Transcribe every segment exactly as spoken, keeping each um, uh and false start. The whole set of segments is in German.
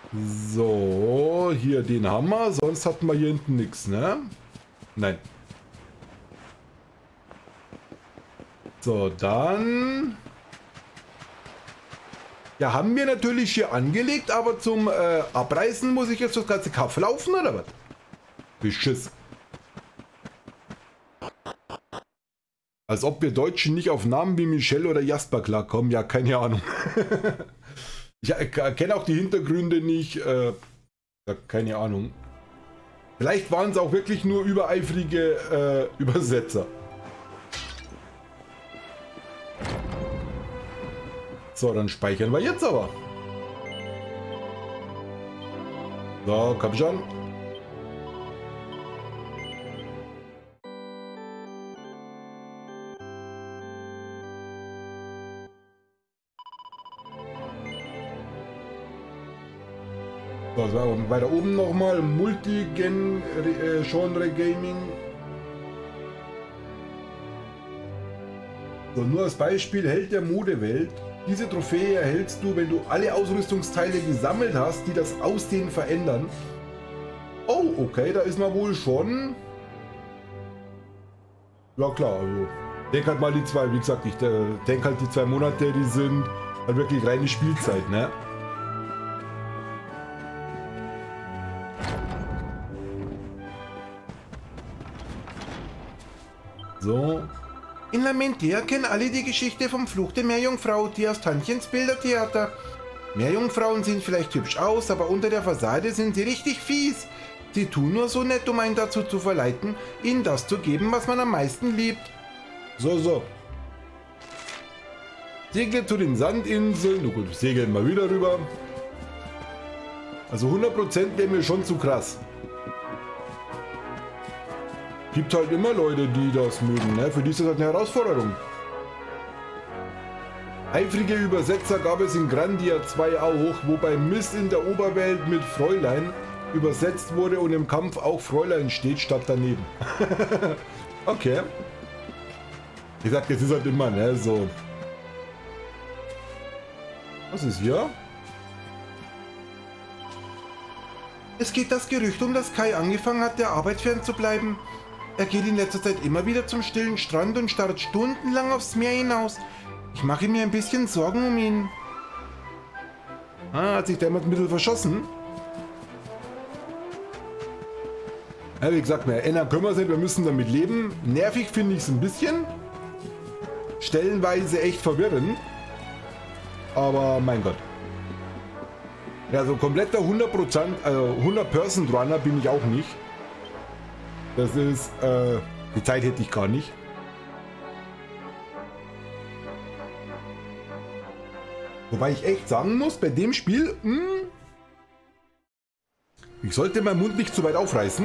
So, hier den haben wir. Sonst hatten wir hier hinten nichts, ne? Nein. So, dann... Ja, haben wir natürlich hier angelegt, aber zum äh, Abreißen muss ich jetzt das ganze Kaff laufen, oder was? Beschiss. Als ob wir Deutschen nicht auf Namen wie Michelle oder Jasper klarkommen. Ja, keine Ahnung. Ich kenne auch die Hintergründe nicht. Äh, keine Ahnung. Vielleicht waren es auch wirklich nur übereifrige äh, Übersetzer. So, dann speichern wir jetzt aber. So, komm schon. So, so, weiter oben nochmal Multi-Genre Gaming. So, nur als Beispiel, Held der Modewelt. Diese Trophäe erhältst du, wenn du alle Ausrüstungsteile gesammelt hast, die das Aussehen verändern. Oh, okay, da ist man wohl schon. Ja klar, also denk halt mal die zwei, wie gesagt, ich äh, denke halt die zwei Monate, die sind halt wirklich reine Spielzeit, ne? So. In Lamentea kennen alle die Geschichte vom Fluch der Meerjungfrau, die aus Tantchens Bildertheater. Meerjungfrauen sehen vielleicht hübsch aus, aber unter der Fassade sind sie richtig fies. Sie tun nur so nett, um einen dazu zu verleiten, ihnen das zu geben, was man am meisten liebt. So, so. Segle zu den Sandinseln. Na gut, segeln mal wieder rüber. Also hundert Prozent wäre mir schon zu krass. Gibt halt immer Leute, die das mögen, ne? Für die ist das halt eine Herausforderung. Eifrige Übersetzer gab es in Grandia zwei auch, wobei Mist in der Oberwelt mit Fräulein übersetzt wurde und im Kampf auch Fräulein steht statt daneben. Okay. Wie gesagt, das ist halt immer, ne, so. Was ist hier? Es geht das Gerücht um, dass Kai angefangen hat, der Arbeit fernzubleiben. Er geht in letzter Zeit immer wieder zum stillen Strand und starrt stundenlang aufs Meer hinaus. Ich mache mir ein bisschen Sorgen um ihn. Ah, hat sich der mit ein bisschen verschossen? Ja, wie gesagt, wir ändern können wir es nicht, wir müssen damit leben. Nervig finde ich es ein bisschen. Stellenweise echt verwirrend. Aber mein Gott. Ja, so kompletter hundert Prozent, also hundert Prozent Runner bin ich auch nicht. Das ist, äh, die Zeit hätte ich gar nicht. Wobei ich echt sagen muss, bei dem Spiel, mh, ich sollte meinen Mund nicht zu weit aufreißen.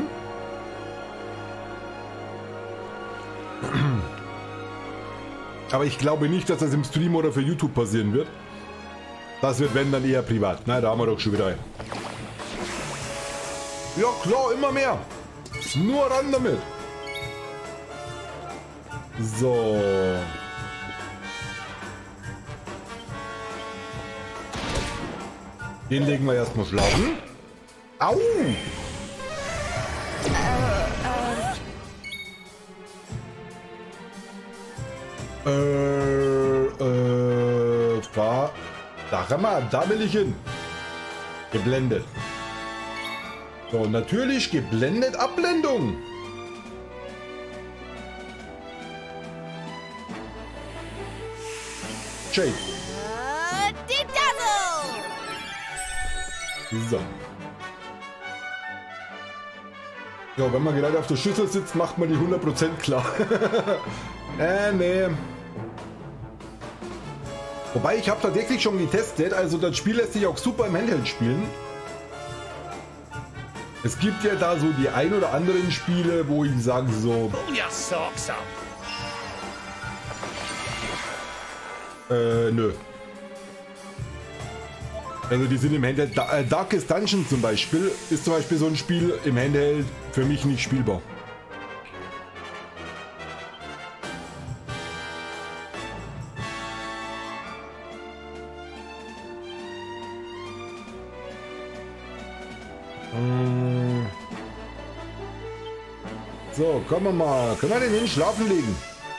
Aber ich glaube nicht, dass das im Stream oder für YouTube passieren wird. Das wird, wenn, dann eher privat. Na, da haben wir doch schon wieder einen. Ja klar, immer mehr. Nur ran damit. So. Den legen wir erstmal schlafen. Au! Äh, äh, da, da, mal, da will ich hin. Geblendet. So, natürlich geblendet Abblendung. Shake. So. Ja, wenn man gerade auf der Schüssel sitzt, macht man die hundert Prozent klar. äh, nee. Wobei, ich habe tatsächlich schon getestet, also das Spiel lässt sich auch super im Handheld spielen. Es gibt ja da so die ein oder anderen Spiele, wo ich sage so... Äh, nö. Also die sind im Handheld... Da, äh, Darkest Dungeon zum Beispiel ist zum Beispiel so ein Spiel im Handheld für mich nicht spielbar. So, kommen wir mal. Können wir den hin schlafen legen?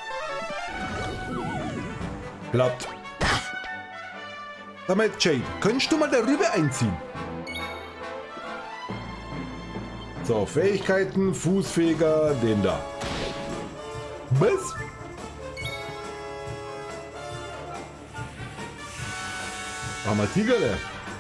Klappt. Sag mal, Jade, könntest du mal darüber einziehen? So, Fähigkeiten, Fußfeger, den da. Was? Mach mal Tigerle.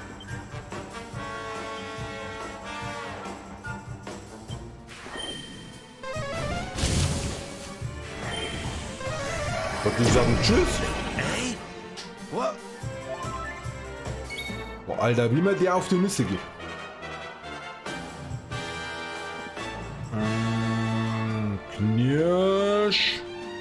Und die sagen Tschüss. Boah, Alter, wie man der auf die Nüsse geht. Ähm, Knirsch.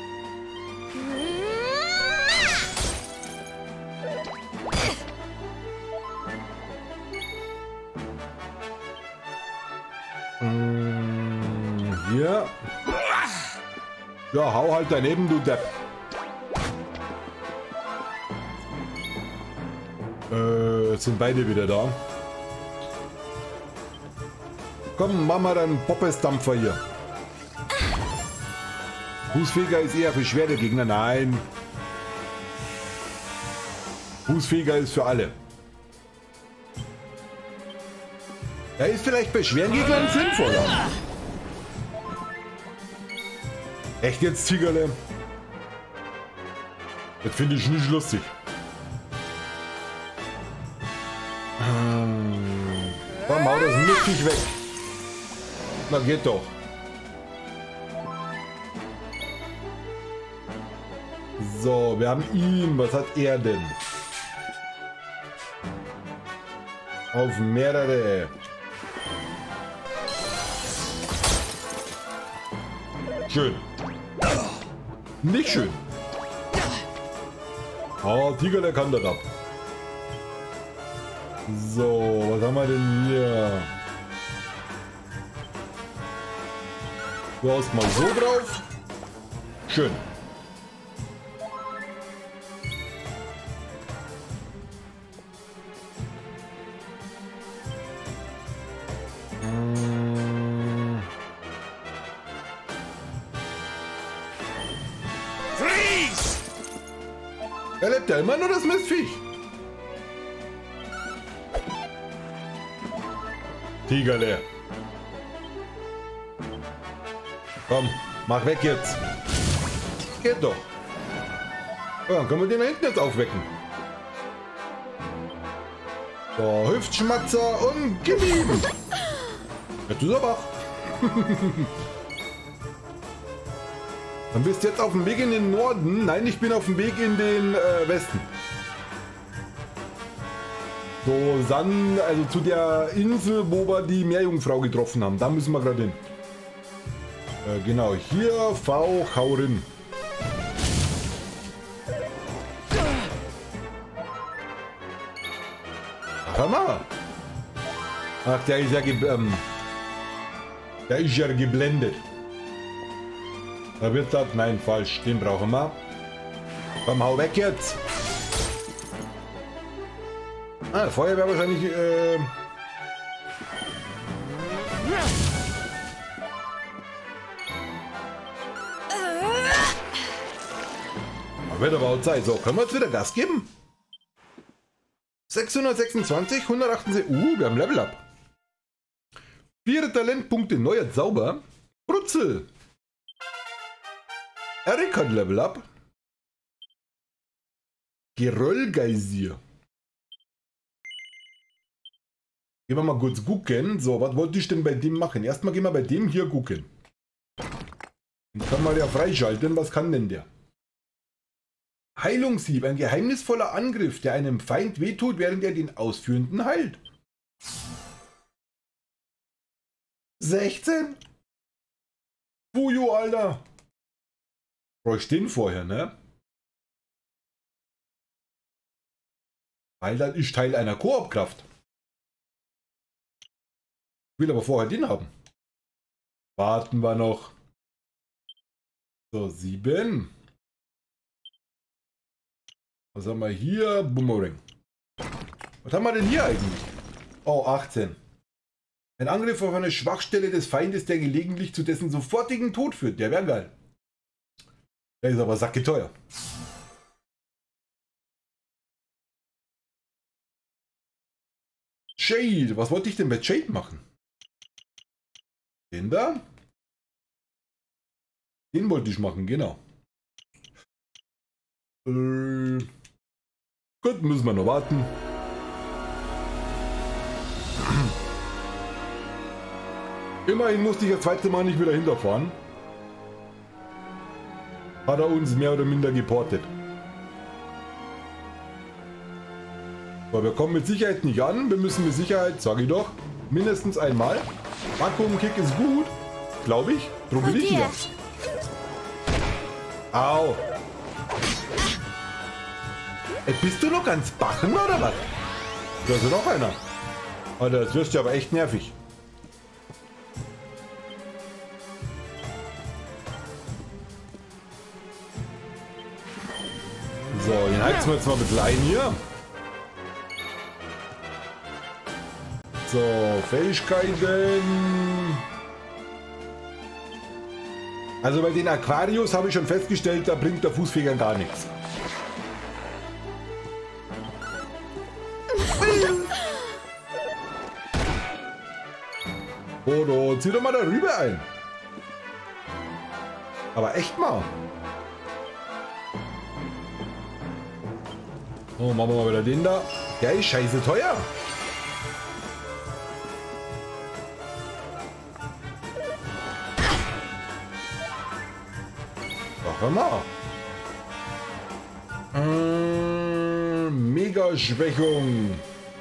Ähm, hier. Ja, hau halt daneben, du Depp. Äh, jetzt sind beide wieder da. Komm, mach mal deinen Poppesdampfer hier. Fußfeger ist eher für schwere Gegner. Nein. Fußfeger ist für alle. Er ist vielleicht bei schweren Gegnern sinnvoller. Echt jetzt, Tigerle? Das finde ich nicht lustig. Komm, hau das mittig weg. Na, geht doch. So, wir haben ihn. Was hat er denn? Auf mehrere. Schön. Nicht schön. Oh, Tigerle kann das ab. So, was haben wir denn hier? Du haust mal so drauf. Schön. Hm. Freeze! Er lebt ja immer nur das Mistviech. Tigerle. Komm, mach weg jetzt. Geht doch. Ja, dann können wir den da hinten jetzt aufwecken. So, Hüftschmatzer und gib ihm. Jetzt ist er wach. Dann bist du jetzt auf dem Weg in den Norden. Nein, ich bin auf dem Weg in den äh, Westen. So, San, also zu der Insel, wo wir die Meerjungfrau getroffen haben. Da müssen wir gerade hin. Äh, genau, hier, V, hau rein. Hör mal. Ach, der ist ja, ge ähm, der ist ja geblendet. Da wird das, nein, falsch, den brauchen wir. Komm, hau weg jetzt. Ah, Feuerwehr wahrscheinlich, äh... wird aber auch Zeit. So, können wir jetzt wieder Gas geben? sechshundertsechsundzwanzig, hundertachtundsechzig. Uh, wir haben Level Up. Vier Talentpunkte, neuer Zauber. Brutzel. Eric hat Level Up. Geröllgeisier. Gehen wir mal kurz gucken. So, was wollte ich denn bei dem machen? Erstmal gehen wir bei dem hier gucken. Den kann man ja freischalten. Was kann denn der? Heilungshieb. Ein geheimnisvoller Angriff, der einem Feind wehtut, während er den Ausführenden heilt. sechzehn? Fuju, Alter. Brauche ich den vorher, ne? Weil das ist Teil einer Koop-Kraft. Ich will aber vorher den haben. Warten wir noch. So, sieben. Was haben wir hier? Boomerang. Was haben wir denn hier eigentlich? Oh, achtzehn. Ein Angriff auf eine Schwachstelle des Feindes, der gelegentlich zu dessen sofortigen Tod führt. Der wäre geil. Der ist aber sacketeuer. Jade. Was wollte ich denn bei Jade machen? Den da? Den wollte ich machen, genau. Äh, gut, müssen wir noch warten. Immerhin musste ich das zweite Mal nicht wieder hinterfahren. Hat er uns mehr oder minder geportet. Aber wir kommen mit Sicherheit nicht an. Wir müssen mit Sicherheit, sage ich doch, mindestens einmal. Vakuumkick ist gut, glaube ich. Drum will ich hier. Au. Ey, bist du noch ganz bachen oder was? Da ist ja noch einer. Alter, das wirst du aber echt nervig. So, den heizen wir jetzt mal ein bisschen ein hier. So, Fähigkeiten. Also bei den Aquarius habe ich schon festgestellt, da bringt der Fußfeger gar nichts. Bodo, zieh doch mal darüber ein. Aber echt mal. So, machen wir mal wieder den da. Der ist scheiße teuer. Mach mal. Äh, Mega-Schwächung.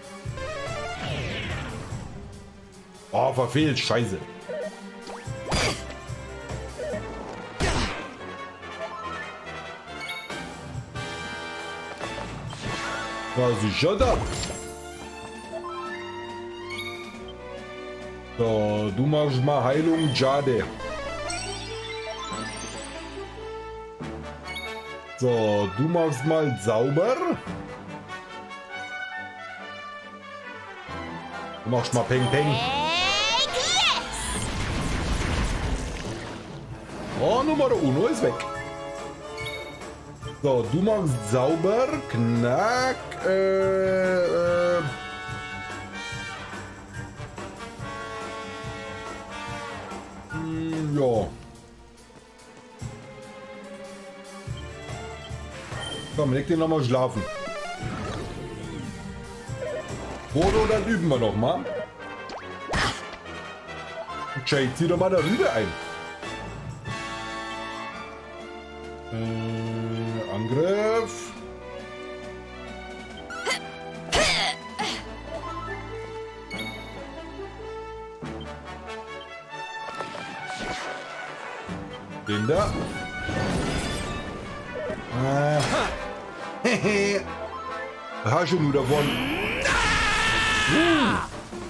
Oh, verfehlt. Scheiße. Was ist schon da? So, du machst mal Heilung Jade. So, du machst mal sauber. Du machst mal Peng Peng. Oh, Nummer uno ist weg. So, du machst sauber, knack, äh, äh. Hm, ja. Komm, leg den nochmal schlafen. Bodo, dann üben wir noch mal. Jade, zieh doch mal darüber ein. Äh, Angriff. Den da. Aha. Hehe. Hast du nur davon. Uh.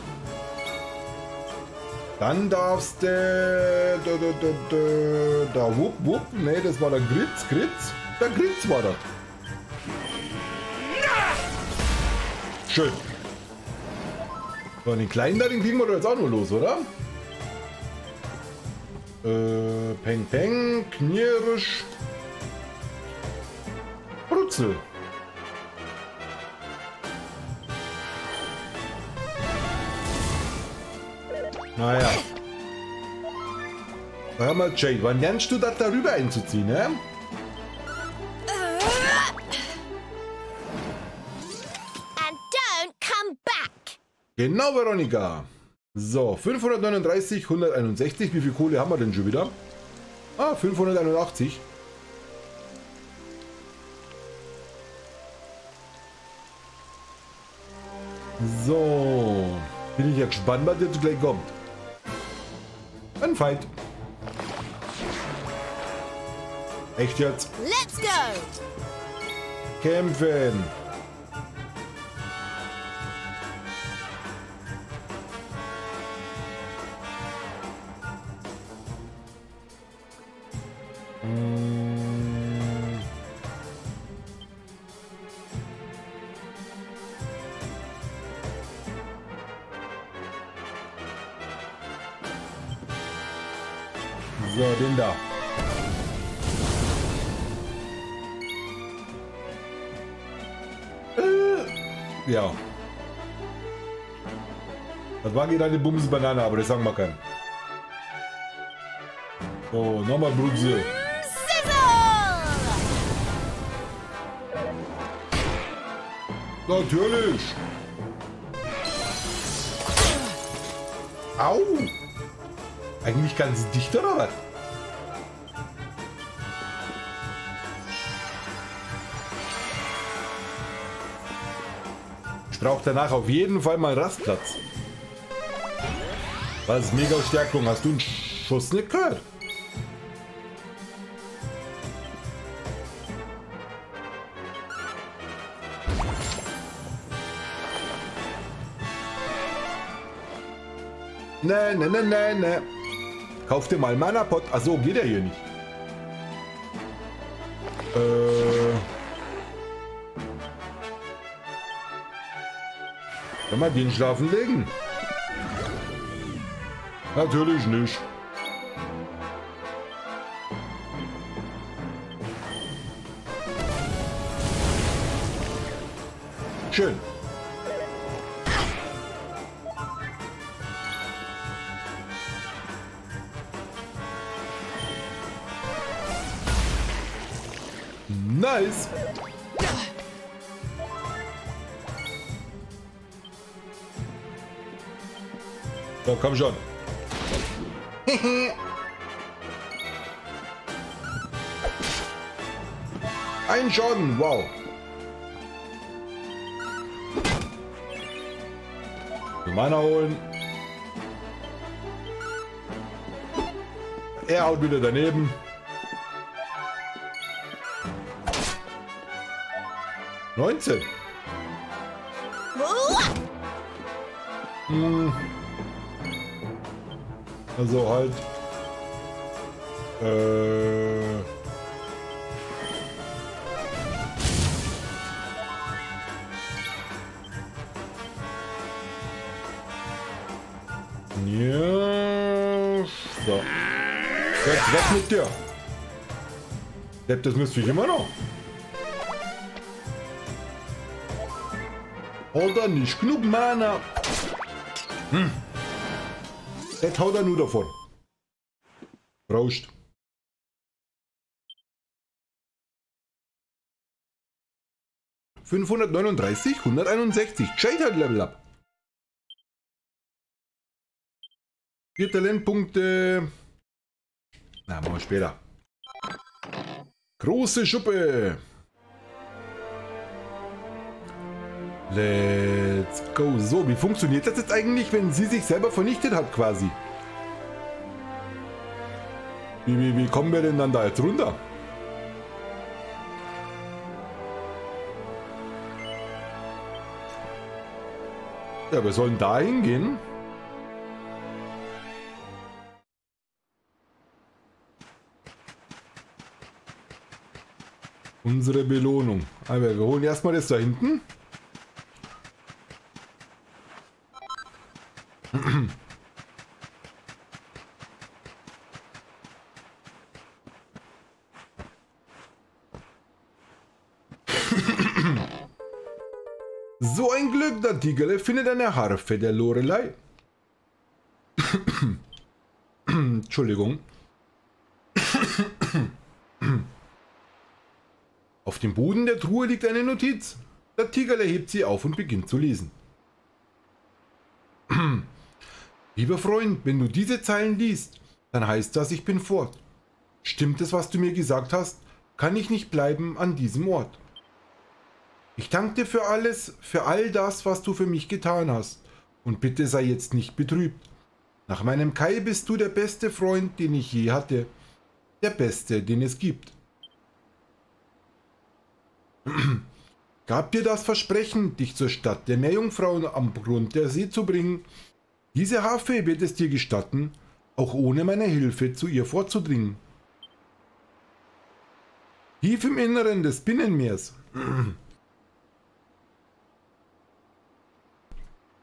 Dann darfst du da, da, da, da, da wupp, wupp. Ne, das war der Gritz, Gritz. Der Gritz war das. Schön. So, den kleinen da, den kriegen wir doch jetzt auch nur los, oder? Äh, Peng Peng, Knirsch. Brutzel. Naja. Hör mal, Jade, wann lernst du das darüber einzuziehen, ne? And don't come back. Genau, Veronika. So, fünfhundertneununddreißig, hunderteinundsechzig. Wie viel Kohle haben wir denn schon wieder? Ah, fünfhunderteinundachtzig. So. Bin ich ja gespannt, was jetzt gleich kommt. Ein Fight. Echt jetzt? Let's go. Kämpfen. Hm. So, den da. Äh, ja. Das war gerade eine Bums-Banane, aber das sagen wir keinen. So, nochmal Brückse. Natürlich. Au. Eigentlich ganz dicht, oder was? Ich brauche danach auf jeden Fall mal Rastplatz. Was ist mega Stärkung? Hast du einen Schuss nicht gehört? Ne, ne, ne, ne, ne. Kauf dir mal Mana-Pot. Achso, geht ja hier nicht. Äh. Kann man den schlafen legen? Natürlich nicht. Schön. Nice. So, komm schon. Ein Schaden, wow. Mana holen. Er haut wieder daneben. neunzehn. Hm. Also halt. Äh. Ja. So. Jetzt weg mit dir. Das müsste ich immer noch. Oder nicht genug Mana. Hm. Das haut er nur davon. Rauscht. fünfhundertneununddreißig, hunderteinundsechzig. Scheitert Level Up. Vier Talentpunkte. Na, machen wir später. Große Schuppe. Let's go. So, wie funktioniert das jetzt eigentlich, wenn sie sich selber vernichtet hat quasi? Wie, wie, wie kommen wir denn dann da jetzt runter? Ja, wir sollen da hingehen. Unsere Belohnung. Aber wir holen erstmal das da hinten. So ein Glück, der Tigerle findet eine Harfe der Lorelei. Entschuldigung. Auf dem Boden der Truhe liegt eine Notiz. Der Tigerle hebt sie auf und beginnt zu lesen. Lieber Freund, wenn du diese Zeilen liest, dann heißt das, ich bin fort. Stimmt es, was du mir gesagt hast? Kann ich nicht bleiben an diesem Ort. Ich danke dir für alles, für all das, was du für mich getan hast. Und bitte sei jetzt nicht betrübt. Nach meinem Kai bist du der beste Freund, den ich je hatte. Der beste, den es gibt. Gab dir das Versprechen, dich zur Stadt der Meerjungfrauen am Grund der See zu bringen. Diese Harfe wird es dir gestatten, auch ohne meine Hilfe zu ihr vorzudringen. Tief im Inneren des Binnenmeers.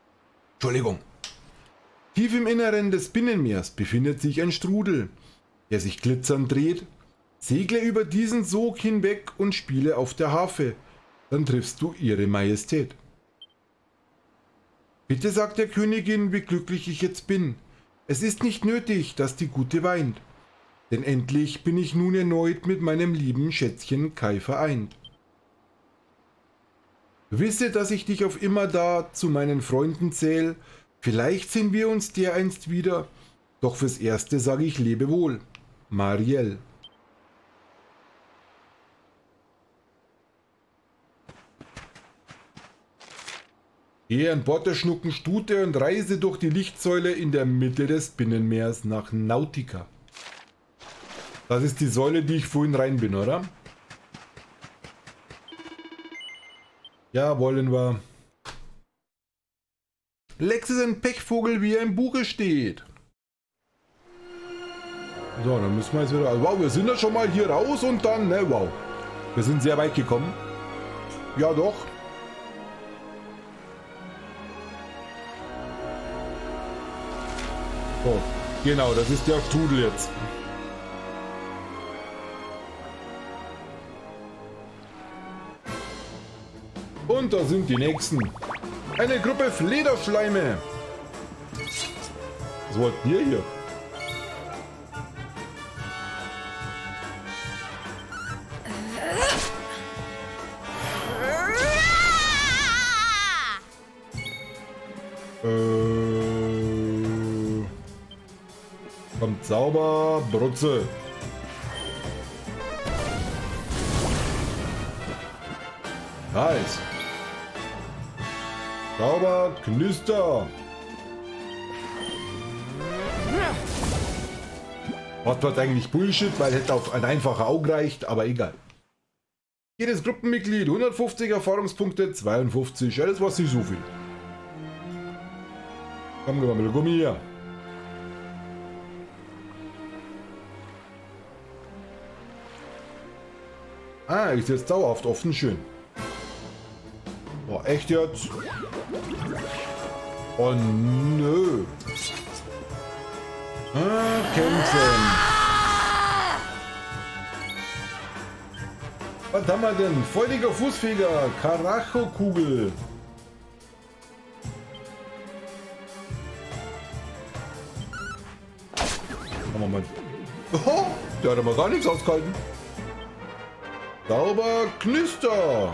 Entschuldigung. Tief im Inneren des Binnenmeers befindet sich ein Strudel. der sich glitzernd dreht. Segle über diesen Sog hinweg und spiele auf der Harfe. Dann triffst du ihre Majestät. Bitte sagt der Königin, wie glücklich ich jetzt bin. Es ist nicht nötig, dass die Gute weint. Denn endlich bin ich nun erneut mit meinem lieben Schätzchen Kai vereint. Wisse, dass ich dich auf immerdar zu meinen Freunden zähl. Vielleicht sehen wir uns dereinst wieder. Doch fürs Erste sage ich Lebewohl. Marielle. Gehe an Bord der Schnuckenstute und reise durch die Lichtsäule in der Mitte des Binnenmeers nach Nautica. Das ist die Säule, die ich vorhin rein bin, oder? Ja, wollen wir. Lex ist ein Pechvogel, wie er im Buche steht. So, dann müssen wir jetzt wieder... Wow, wir sind ja schon mal hier raus und dann... Ne, wow. Wir sind sehr weit gekommen. Ja, doch. So, genau, das ist der Strudel jetzt. Und da sind die nächsten. Eine Gruppe Flederschleime. Was wollten ihr hier? Äh, kommt sauber, Brutze. Nice. Sauber, Knister. Was wird eigentlich Bullshit, weil hätte auf ein einfacher Auge reicht, aber egal. Jedes Gruppenmitglied hundertfünfzig Erfahrungspunkte, zweiundfünfzig, ja, das war nicht so viel. Komm, gib mal ein bisschen Gummi hier. Ah, ist jetzt dauerhaft offen, schön. Boah, echt jetzt? Oh nö. Ah, kämpfen. Was haben wir denn? Feuriger Fußfeger, Karacho-Kugel. Machen wir mal. Oh, der hat aber gar nichts ausgehalten. Sauber, Knister.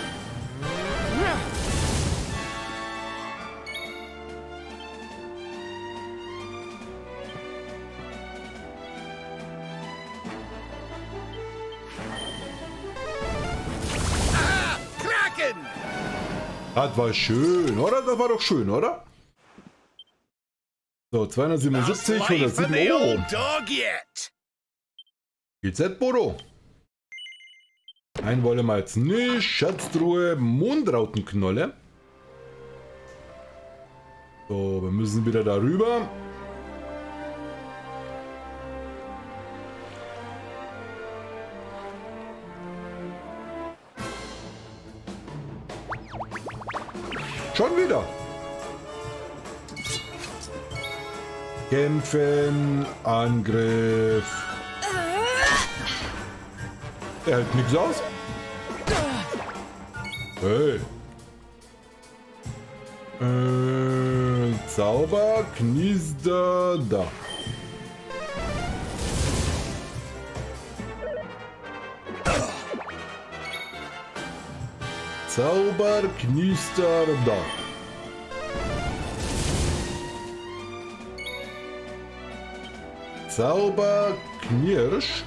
Das war schön, oder? Das war doch schön, oder? So, zweihundertsiebenundsiebzig, hundertsieben Euro. G Z Bodo. Ein wollen wir jetzt nicht. Schatztruhe, Mondrautenknolle. So, wir müssen wieder darüber. Schon wieder. Kämpfen, Angriff. Er hält nichts aus. Hey. Äh, Zauber, Knister, da. Zauber, Knister, da. Zauber, Knirsch.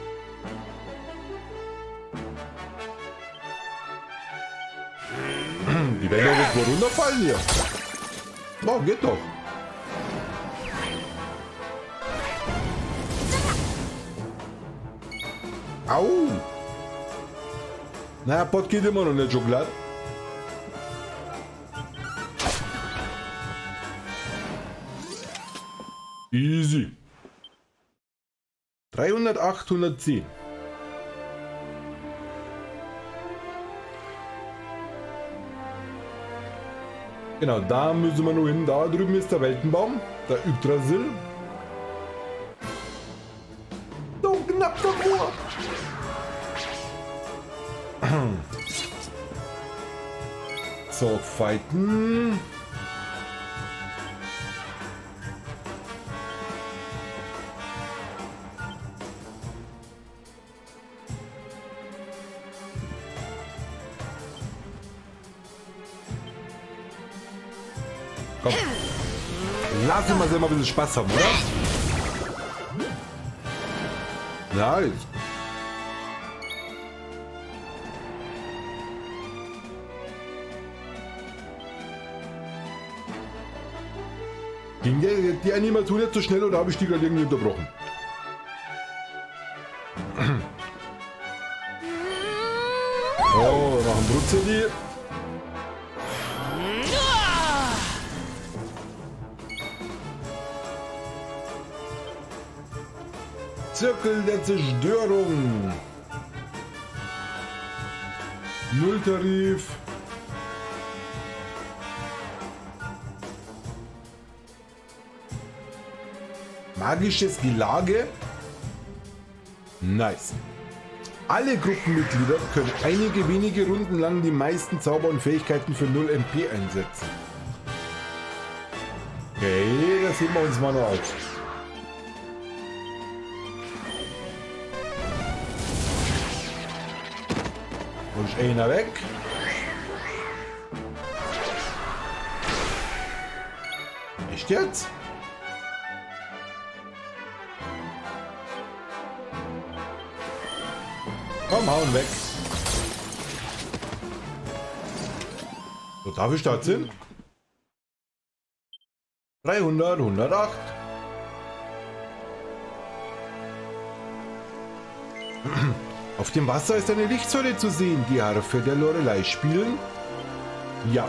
Die werden doch wohl runterfallen hier. Oh, geht doch. Au. Na, Pott geht immer noch nicht so glatt. Easy. dreihundertacht, hundertzehn. Genau, da müssen wir nur hin. Da drüben ist der Weltenbaum, der Yggdrasil. So, fighten. Komm. Lass uns mal ein bisschen Spaß haben, oder? Nice. Ging die, die Animation jetzt so schnell oder habe ich die gerade irgendwie unterbrochen? Oh, wir machen Brutzeli. Zirkel der Zerstörung. Nulltarif. Magisches Gelage. Nice. Alle Gruppenmitglieder können einige wenige Runden lang die meisten Zauber und Fähigkeiten für null M P einsetzen. Okay, das sehen wir uns mal noch auf. Und einer weg. Echt jetzt? Komm, hauen weg. So, darf ich da sind? dreihundert, hundertacht. Auf dem Wasser ist eine Lichtsäule zu sehen, die Harfe der Lorelei spielen. Ja.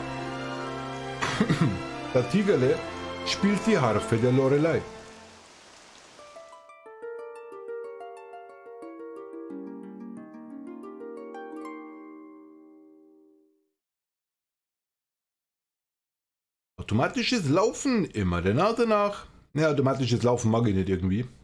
Der Tigerle spielt die Harfe der Lorelei. Automatisches Laufen, immer der Nase nach. Ja, automatisches Laufen mag ich nicht irgendwie.